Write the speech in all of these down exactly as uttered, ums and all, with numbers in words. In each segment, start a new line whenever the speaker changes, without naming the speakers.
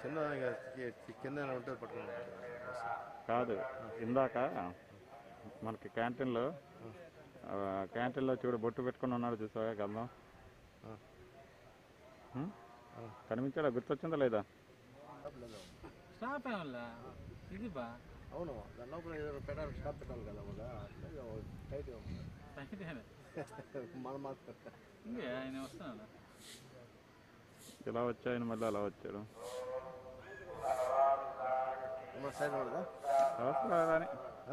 కింద కింద ఉంటే పట్టుకుని
కాదు ఇందాక మనకి క్యాంటీన్లో క్యాంటీన్లో చూడు బొట్టు పెట్టుకుని ఉన్నాడు చూసావా గంధం కనిపించాడా గుర్తొచ్చిందా లేదా
స్టాప్ ఇది బా
అవును దాని లోపల ఏదో పెట్టాలి స్టాప్ పెట్టాలి కదా మళ్ళా టైట్ మన మాత్రం
ఇంకే ఆయన వస్తున్నాడు
ఇలా వచ్చాయని మళ్ళీ అలా వచ్చాడు
సైడ్ ఉండదా
అవసరం కానీ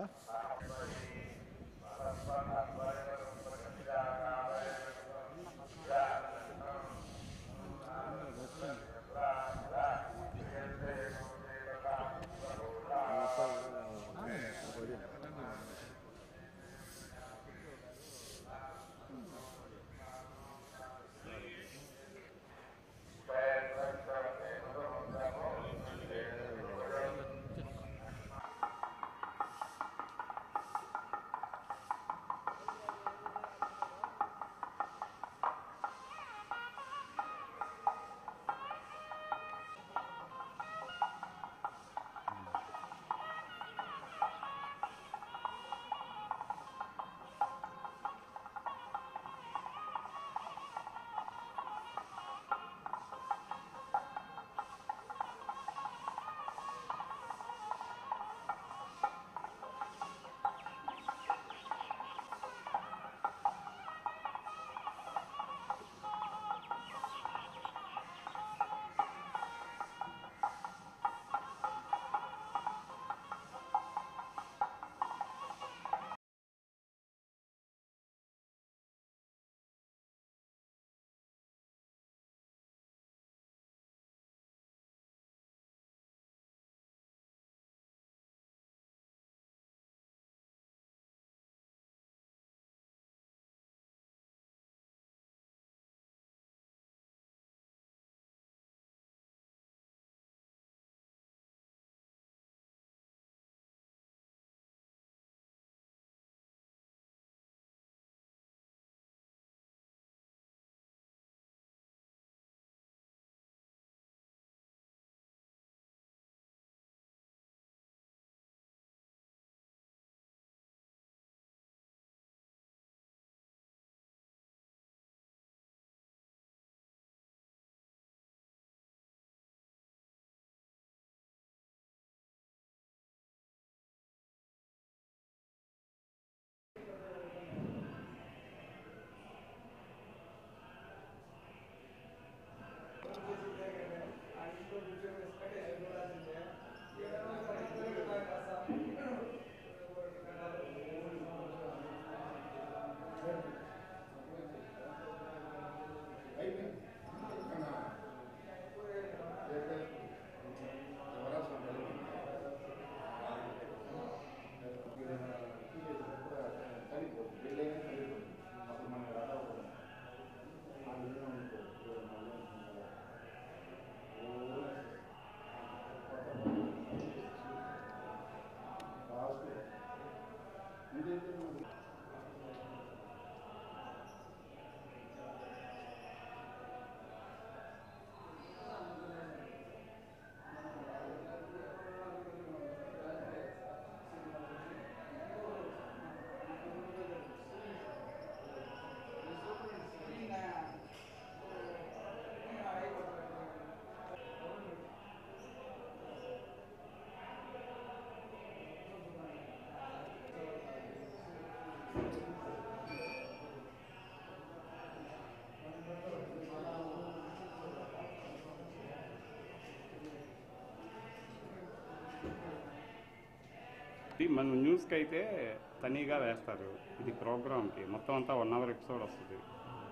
మన న్యూస్కి అయితే తనీగా వేస్తారు. ఇది ప్రోగ్రామ్కి మొత్తం అంతా వన్ అవర్ ఎపిసోడ్ వస్తుంది.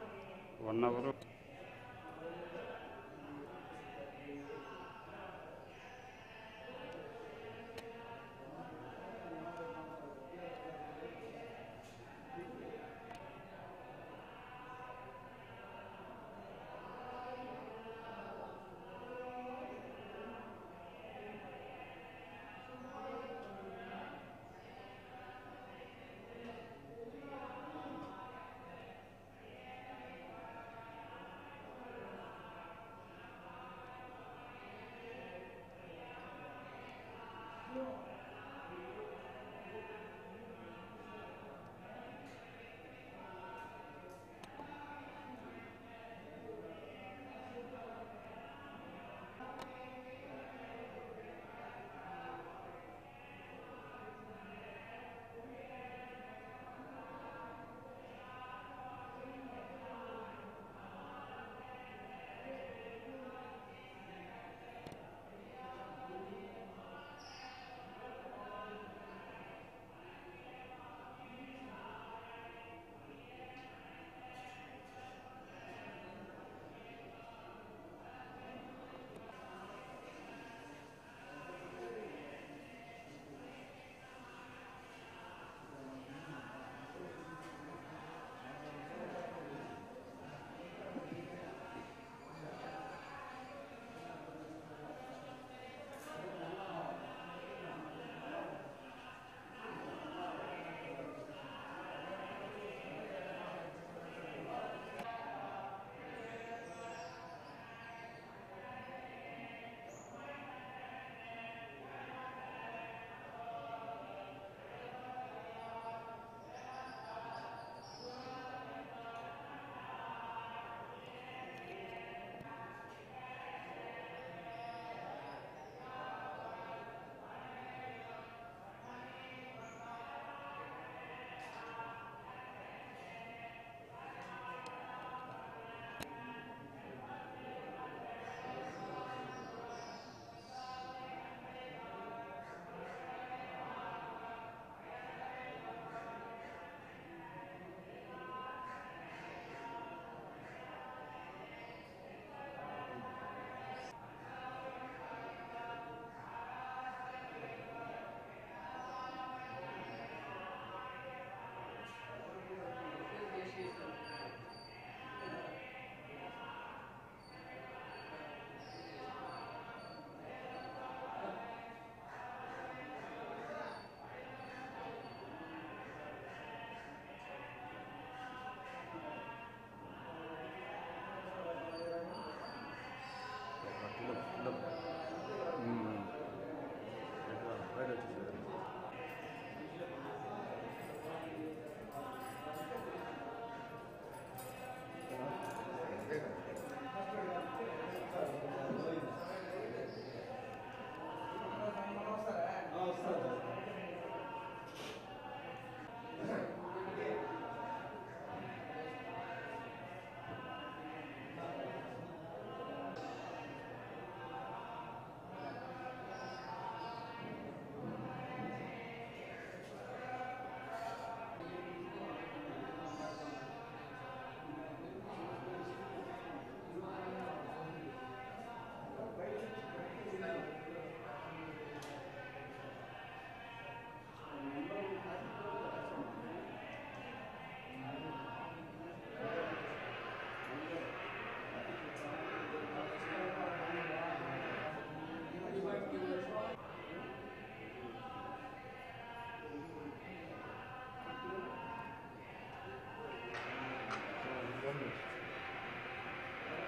వన్ అవర్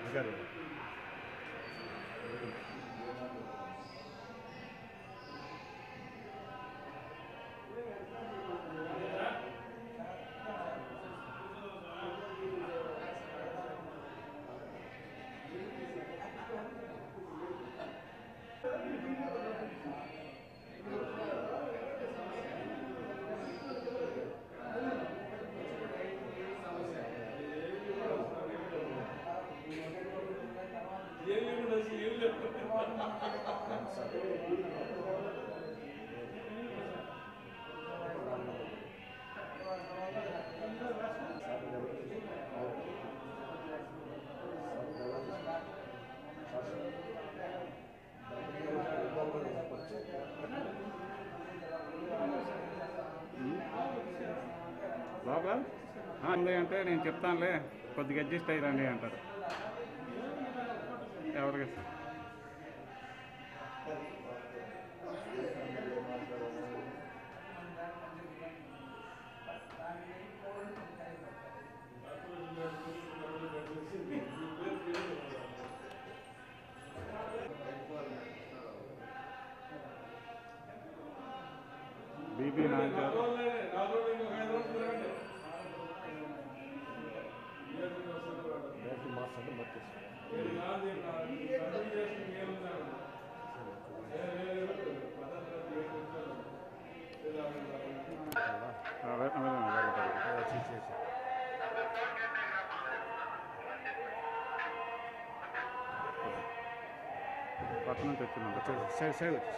గారు
బాబా అంది అంటే నేను చెప్తానులే కొద్దిగా అడ్జస్ట్ అయ్యండి అంటారు. ఎవరికి బీబీ నాయగారు
మాస్టర్ బట్టి
పక్క నుంచి వచ్చిందంట.
సైడ్ సైడ్ వచ్చేసి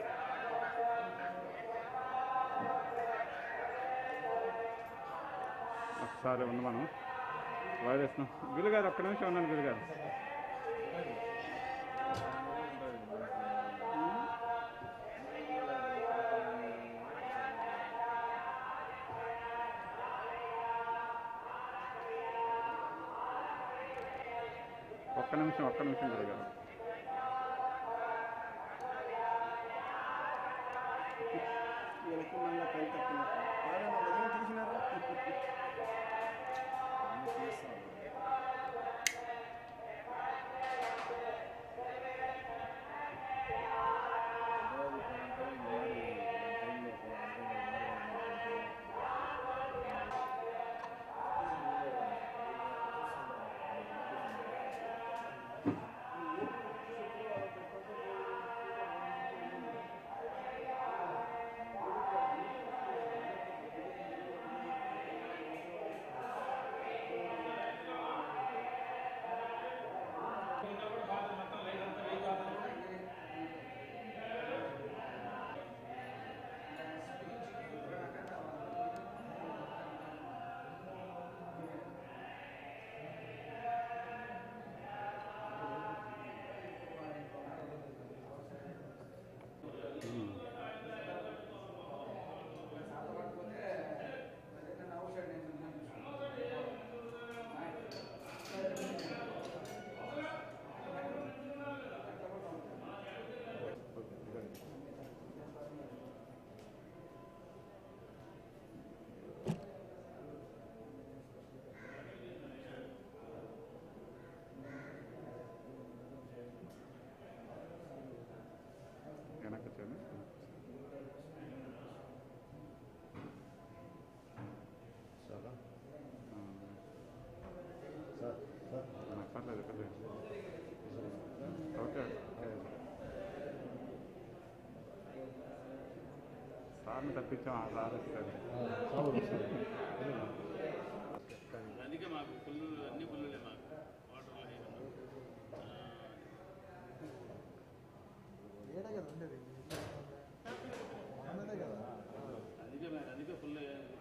ఒకసారి ఉంది మనం వైరస్ గురుగారు ఒక్క నిమిషం ఉన్నాను గురుగారు. ఒక్క నిమిషం ఒక్క నిమిషం గురుగారు. సార్ని తప్పించాం ఆ సార్
అందుకే మాకు పుల్లు అన్ని పుల్లులే మాకు వాటర్లో అందుకే మరి అందుకే ఫుల్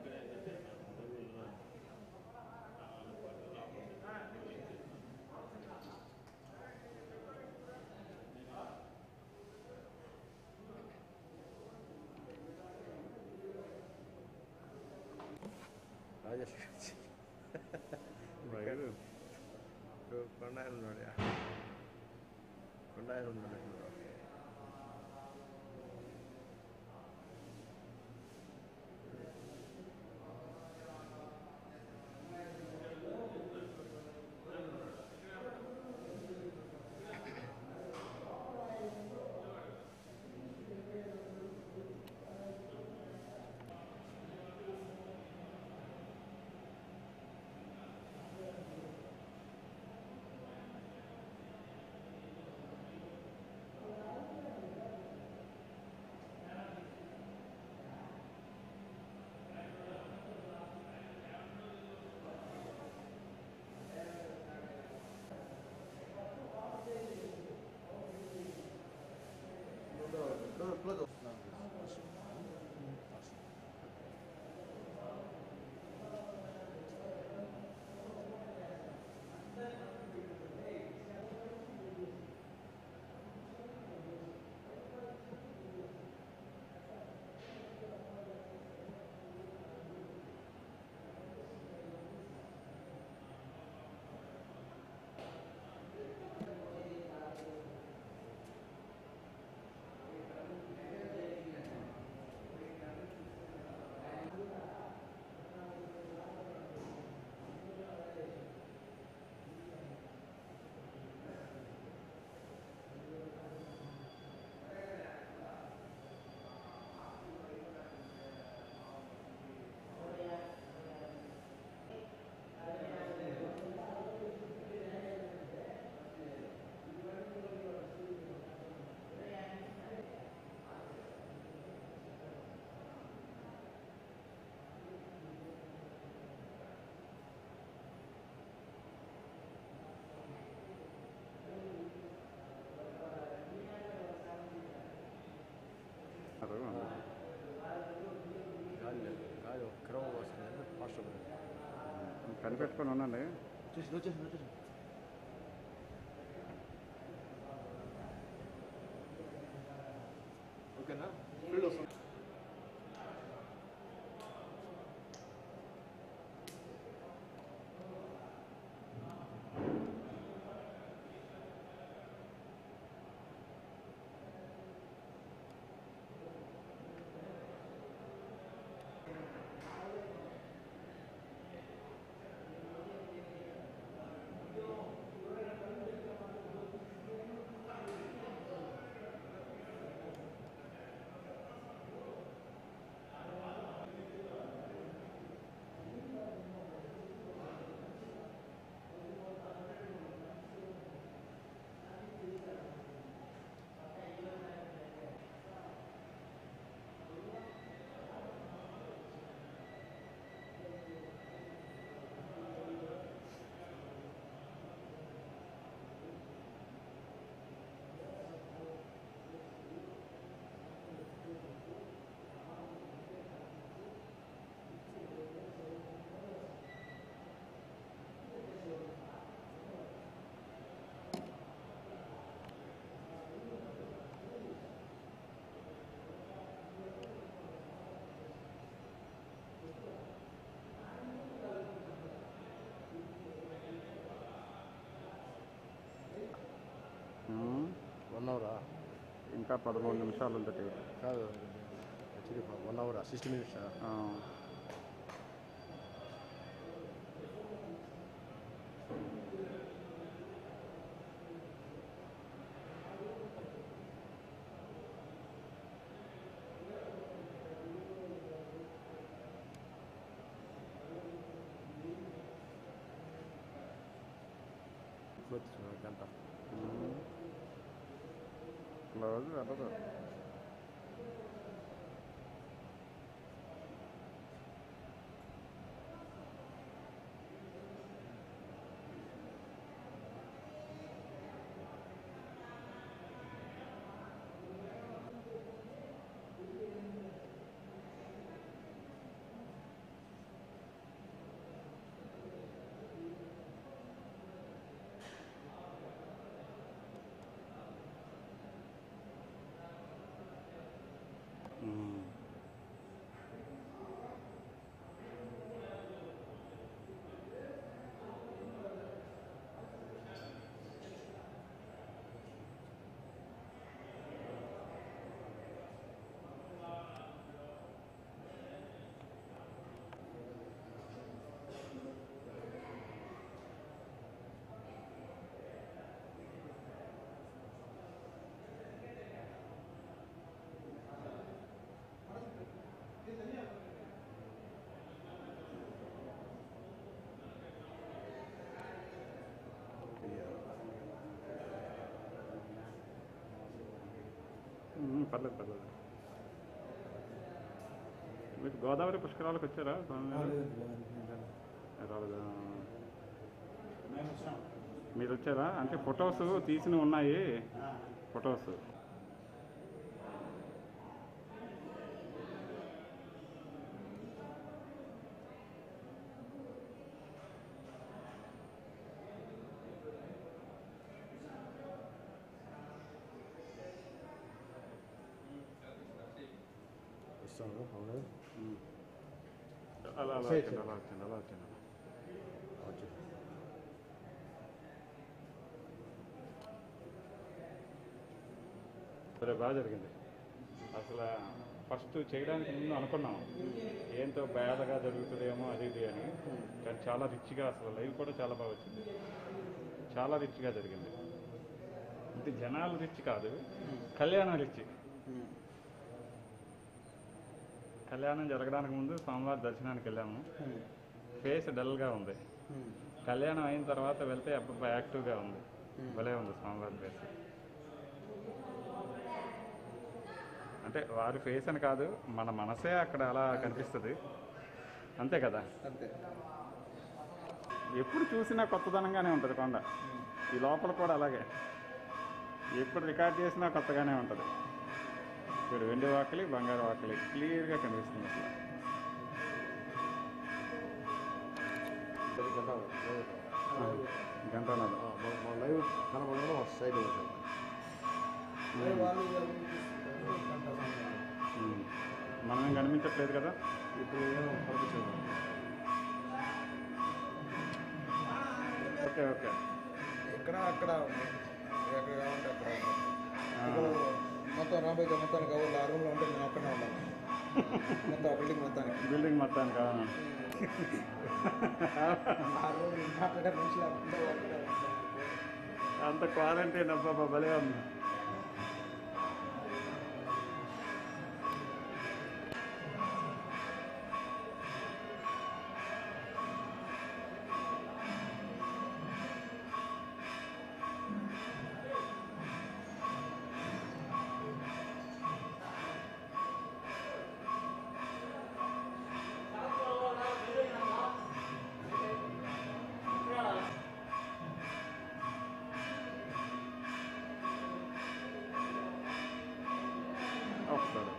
కొండాయలు ఉన్నాడు కొండాయలు ఉన్నాడు గాలి ఒక క్రమ వస్తుంది ఫాస్ట్
కనిపెట్టుకొని ఉండండి.
వచ్చేసి వచ్చేసి వచ్చేసి ఓకేనా ఫీల్డ్ వస్తుంది. వన్ అవరా
ఇంకా పదమూడు నిమిషాలు ఉంది.
కాదు యాక్చువల్లీ వన్ అవరా సిక్స్టీ మినిట్స్. గంట
క్లోజ్ వెళ్ళదు. పర్లేదు పర్లేదు. మీరు గోదావరి పుష్కరాలకు వచ్చారా? రాలేదా? మీరు వచ్చారా? అంటే ఫొటోస్ తీసినవి ఉన్నాయి. ఫొటోస్
వస్తాను అవును
అలా అలా
సరే,
వచ్చింది
సరే.
అలా వచ్చింది అలా వచ్చింది
వచ్చి
సరే బాగా జరిగింది అసలు ఫస్ట్ చేయడానికి ముందు అనుకున్నాం ఏంటో బాధగా జరుగుతుందేమో అది ఇది అని కానీ చాలా రిచ్గా అసలు లైవ్ కూడా చాలా బాగా వచ్చింది చాలా రిచ్గా జరిగింది ఇది జనాలు రిచ్ కాదు కళ్యాణం రిచ్ కళ్యాణం జరగడానికి ముందు స్వామివారి దర్శనానికి వెళ్ళాము ఫేస్ డల్గా ఉంది కళ్యాణం అయిన తర్వాత వెళ్తే అబ్బా యాక్టివ్గా ఉంది భలే ఉంది స్వామివారి ఫేస్ అంటే వారి ఫేస్ అని కాదు మన మనసే అక్కడ అలా కనిపిస్తుంది అంతే కదా
అంతే
ఎప్పుడు చూసినా కొత్తదనంగానే ఉంటుంది కొండ ఈ లోపల కూడా అలాగే ఎప్పుడు రికార్డ్ చేసినా కొత్తగానే ఉంటుంది ఇప్పుడు వెండి వాకిలి బంగారు వాకిలి క్లియర్గా కనిపిస్తుంది అసలు గంటన్నర
మా లైవ్ కనబడడం సైడ్
మనమేం కనిపించట్లేదు కదా
ఇప్పుడు కనిపించదు
ఓకే ఓకే
ఎక్కడ అక్కడ ఉంది ఎక్కడ కావాలంటే అక్కడ ఉంది ఇప్పుడు మొత్తం రాబోయే మొత్తానికి కావాలి ఆ రూమ్లో ఉంటే నేను అక్కడనే ఉన్నాను మొత్తం ఆ బిల్డింగ్ మొత్తానికి
బిల్డింగ్ మొత్తానికి కావాలి
ఆ రూమ్ మాట్లాడే మనుషులు అక్కడ
అంత క్వారంటైన్ అబ్బా భలే ఉంది ఒకసారి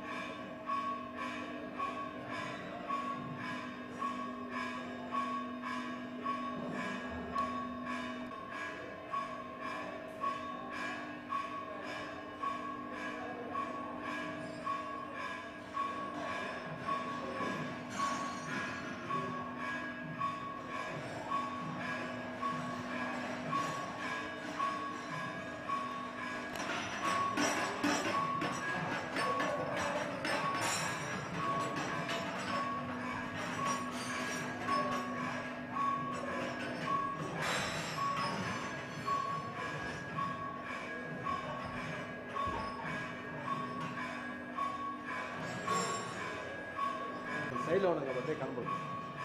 సైడ్లో ఉన్నాం కాబట్టి కనబడుతుంది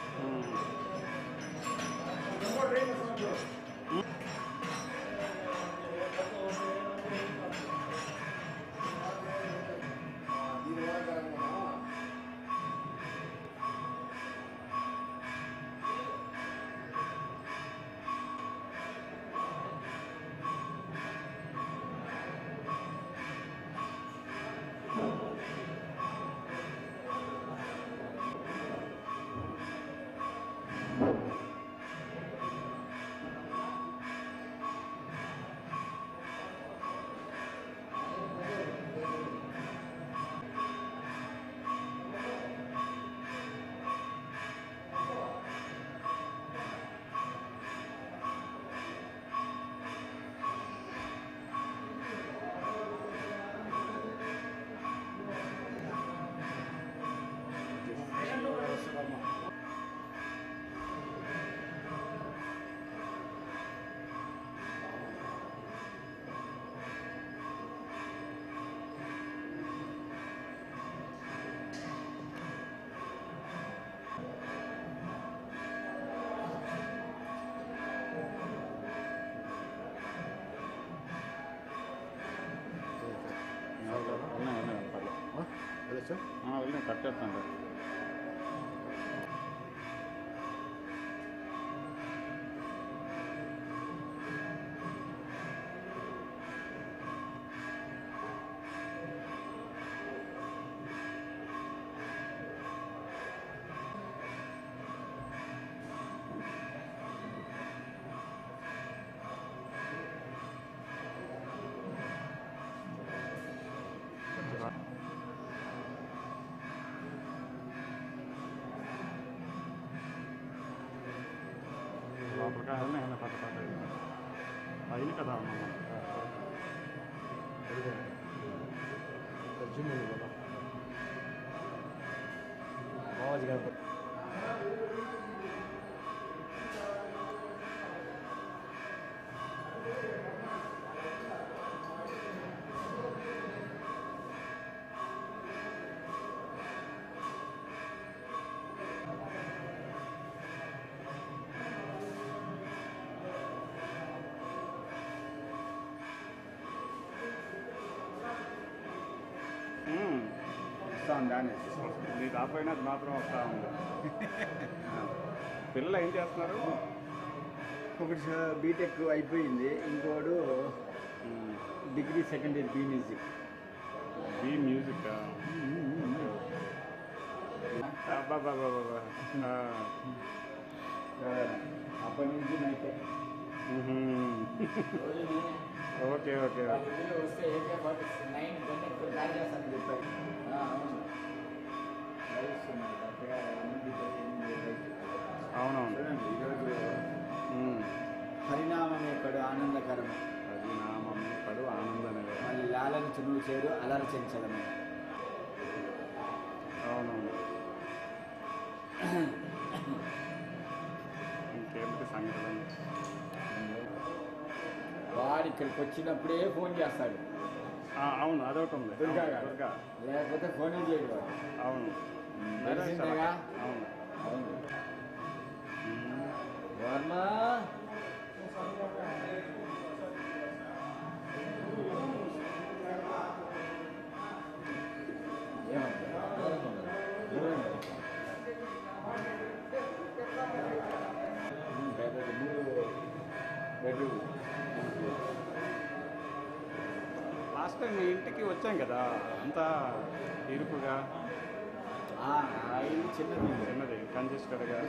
ఉన్నాయి ఉన్నాయి పర్లేదు వెళ్ళచ్చా
వెళ్ళి కట్ చేస్తాను
జిమ్ కదా బావాజీ గణపతి
వస్తా ఉందానే
నీ రాపోయినా అది మాత్రం వస్తూ ఉంది. పిల్లలు ఏం చేస్తున్నారు?
ఒకటి బీటెక్ అయిపోయింది, ఇంకోడు degree second year B music.
B music అబ్బాబాబాబా.
అప్పటి నుంచి నైతే
ఓకే ఓకే
వస్తే ఏకే ఫార్టీ నైన్ గంటకు ప్లాన్ చేస్తానని చెప్పారు. అవును లైవ్స్ ఉన్నాయి కరెక్ట్గా ఎనిమిది ఎనిమిది
అవునవును.
చూడండి ఈరోజు
ఉమ్.
పరిణామం ఎక్కడు ఆనందకరమే,
పరిణామం పడు ఆనందమే.
మళ్ళీ లాలను చునువు చేరు అలరచించడమే.
అవునవును. ఇంకేమిటి సంగతి?
వాడు ఇక్కడికి వచ్చినప్పుడే ఫోన్ చేస్తాడు
అవును, అదొకటి ఉంది.
దుర్గా
అవును,
గారు.
దుర్గా.
లేకపోతే ఫోనే చేయడు వాడు.
అవును
తెలిసిందేగా?
అవును.
అవును.
ఉమ్.
వర్మ
లాస్ట్ టైం మీ ఇంటికి వచ్చాం కదా, అంతా ఇరుకుగా
ఇల్లు చిన్నది.
చిన్నది కంజెస్టెడ్గా.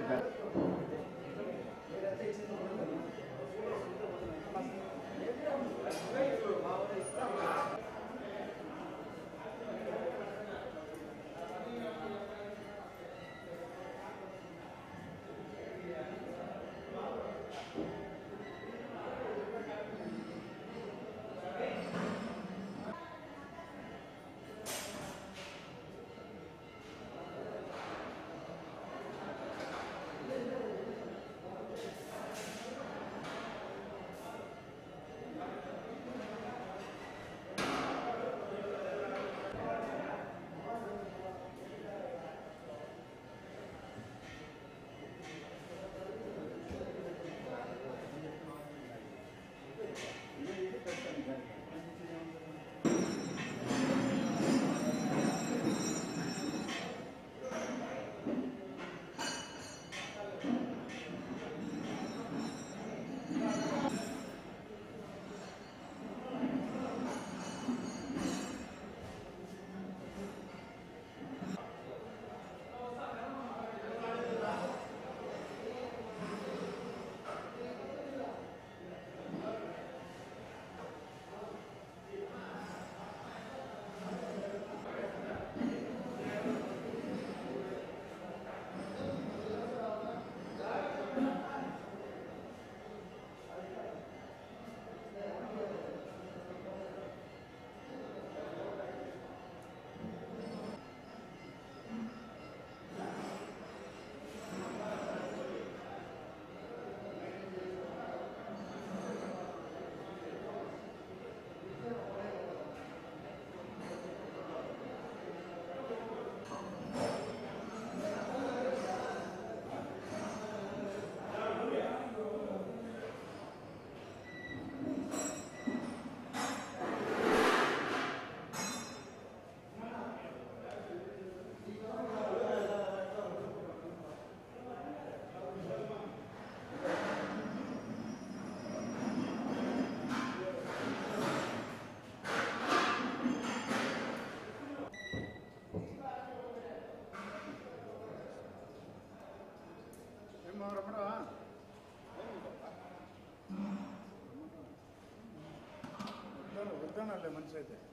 వద్దానండి మనిషి అయితే